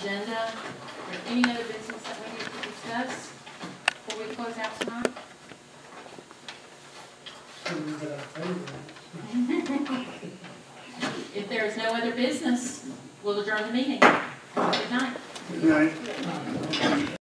agenda. Is there any other business that we need to discuss before we close out tonight? If there is no other business, we'll adjourn the meeting. Good night. Good night.